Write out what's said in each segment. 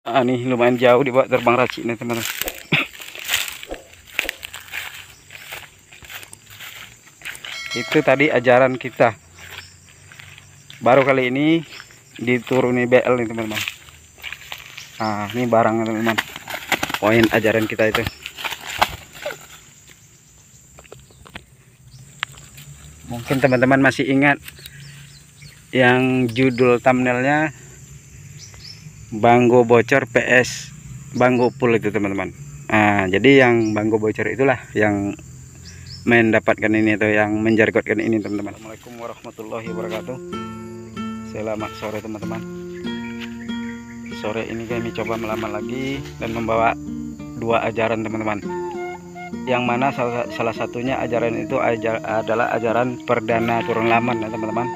Nih lumayan jauh dibawa terbang racik nih teman-teman. Itu tadi ajaran kita. Baru kali ini dituruni BL nih teman-teman. Nah, ini barangnya teman-teman. Poin ajaran kita itu. Mungkin teman-teman masih ingat yang judul thumbnailnya Banggo bocor PS Banggo full itu teman-teman. Nah, jadi yang Banggo bocor itulah yang mendapatkan ini atau yang menjargotkan ini teman-teman. Assalamualaikum warahmatullahi wabarakatuh. Selamat sore teman-teman. Sore ini kami coba melaman lagi dan membawa dua ajaran teman-teman. Yang mana salah satunya ajaran itu adalah ajaran perdana turun laman ya teman-teman.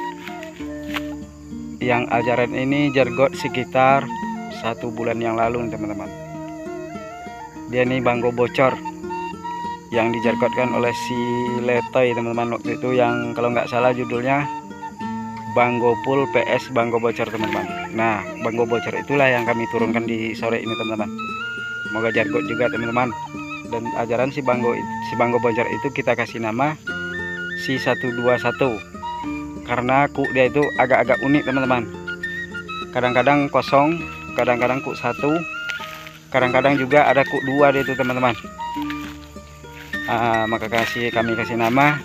Yang ajaran ini jargot sekitar 1 bulan yang lalu teman-teman. Dia nih Banggo bocor yang dijargotkan oleh si Letoy teman-teman waktu itu, yang kalau nggak salah judulnya Banggo full PS Banggo bocor teman-teman. Nah, Banggo bocor itulah yang kami turunkan di sore ini teman-teman. Semoga jargot juga teman-teman. Dan ajaran si Banggo bocor itu kita kasih nama si 121 karena kuk dia itu agak-agak unik teman-teman. Kadang-kadang kosong, kadang-kadang kuk 1, kadang-kadang juga ada kuk 2 dia itu teman-teman. Maka kami kasih nama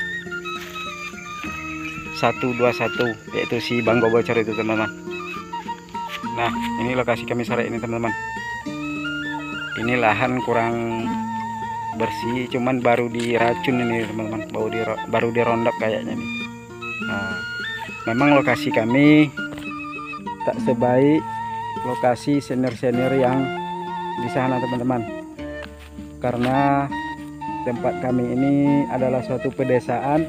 121 yaitu si Banggo bocor itu teman-teman. Nah, ini lokasi kami sore ini teman-teman. Ini lahan kurang bersih, cuman baru diracun ini teman-teman, baru dirondok kayaknya nih. Nah, memang lokasi kami tak sebaik lokasi senior-senior yang di sana teman-teman, karena tempat kami ini adalah suatu pedesaan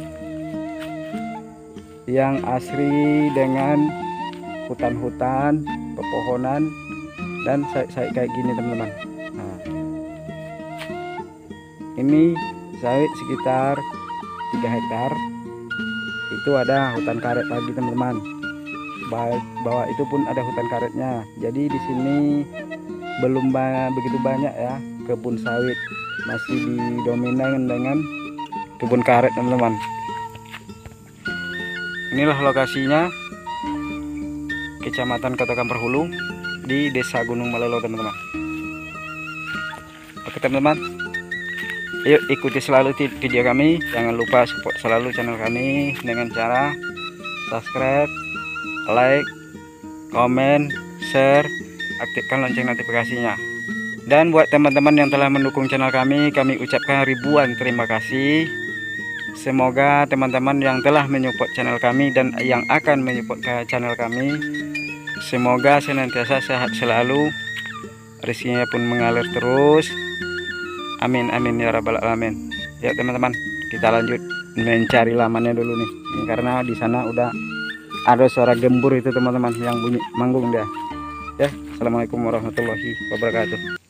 yang asri dengan hutan-hutan, pepohonan, dan sawit kayak gini teman-teman. Nah, ini sawit sekitar 3 hektar. Itu ada hutan karet lagi teman-teman. Bawah itu pun ada hutan karetnya. Jadi di sini belum begitu banyak ya kebun sawit, masih didominasi dengan kebun karet teman-teman. Inilah lokasinya, Kecamatan Kota Kampar Hulu di Desa Gunung Malelo teman-teman. Oke teman-teman, yuk ikuti selalu video kami. Jangan lupa support selalu channel kami dengan cara subscribe, like, komen, share, aktifkan lonceng notifikasinya. Dan buat teman-teman yang telah mendukung channel kami ucapkan ribuan terima kasih. Semoga teman-teman yang telah menyupport channel kami dan yang akan menyupport channel kami, semoga senantiasa sehat selalu, rezekinya pun mengalir terus. Amin amin ya rabbal alamin. Ya teman-teman, kita lanjut mencari lamannya dulu nih. Ini karena di sana udah ada suara gembur itu teman-teman, yang bunyi manggung dia. Ya, assalamualaikum warahmatullahi wabarakatuh.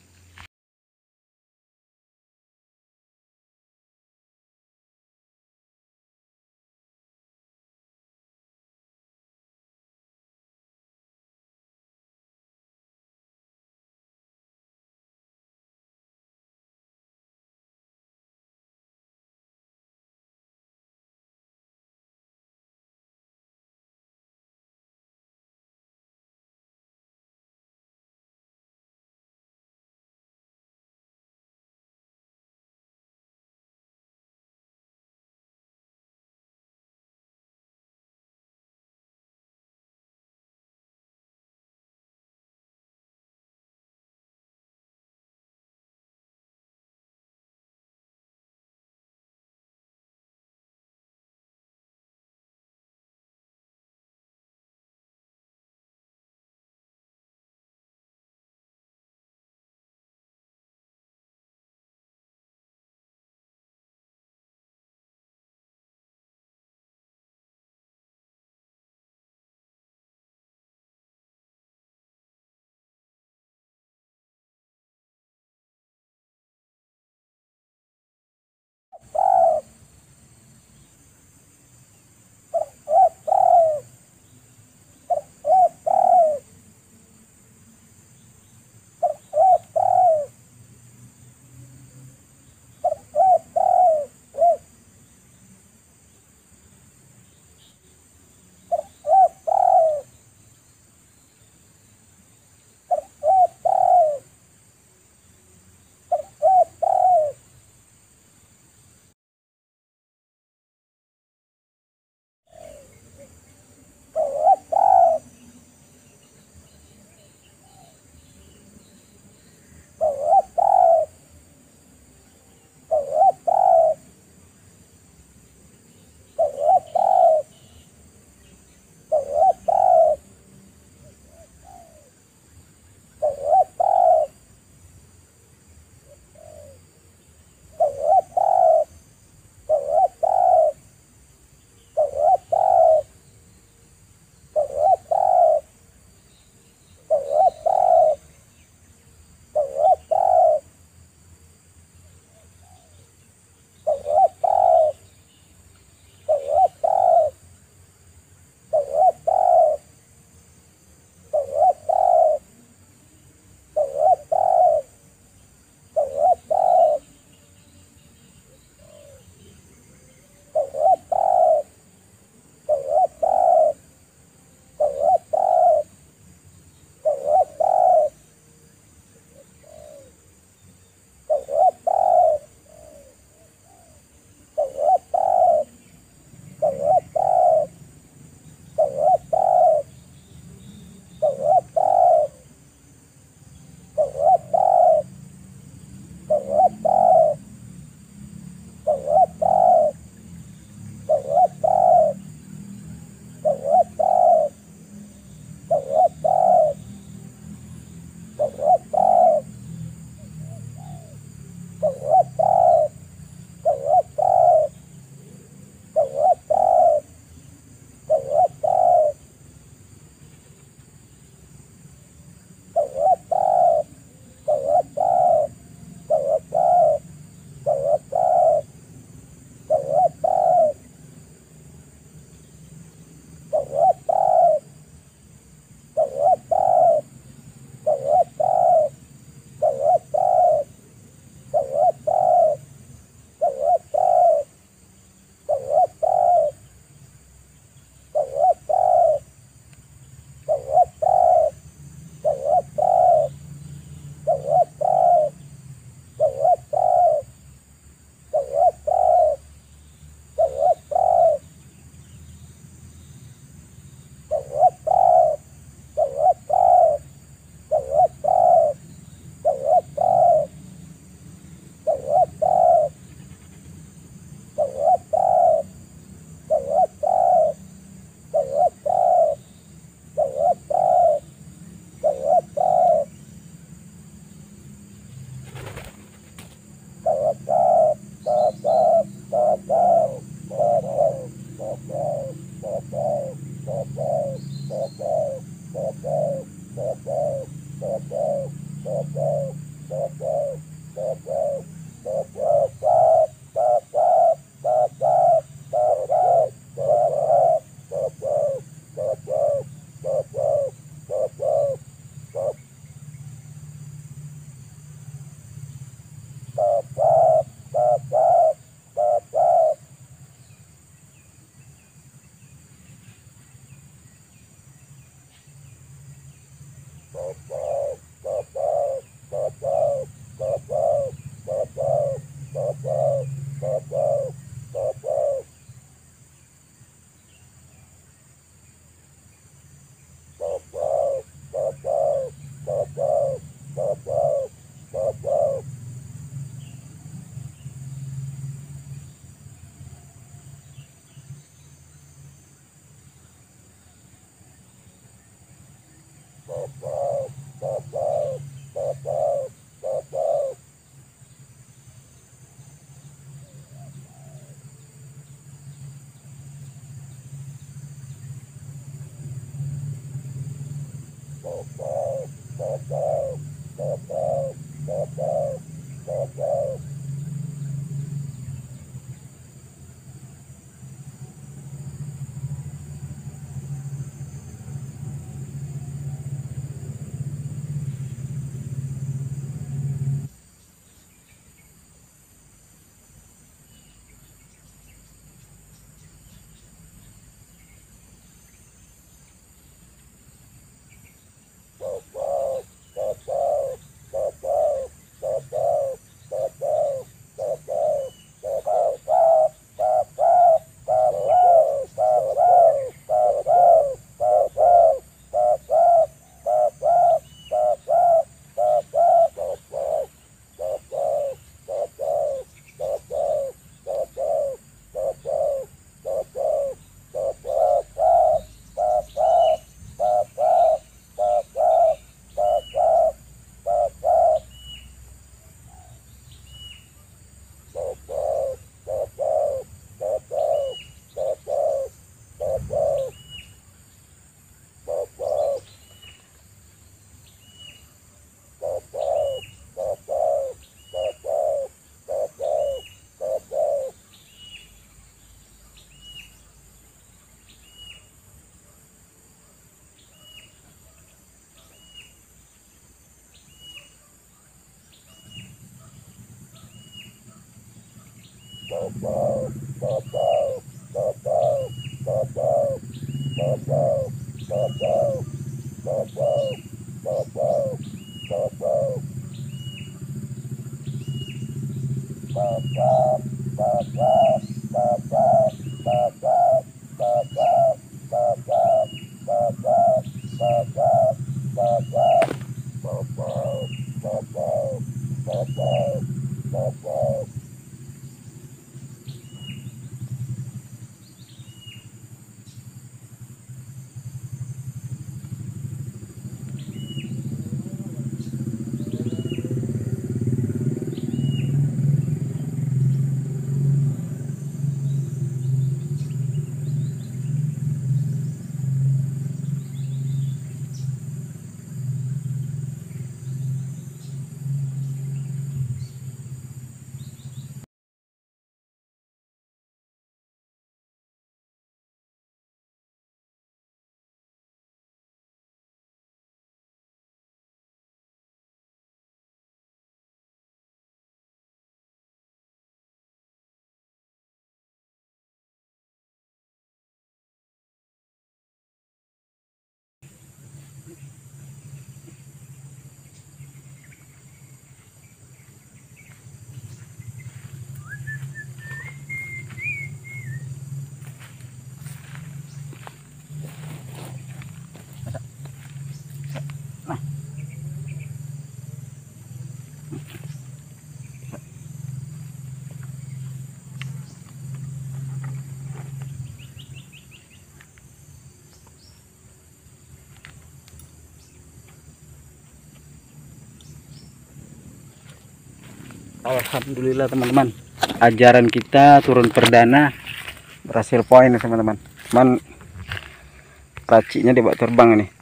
Alhamdulillah teman-teman, ajaran kita turun perdana berhasil poin teman-teman. Cuman raciknya dibawa terbang ini.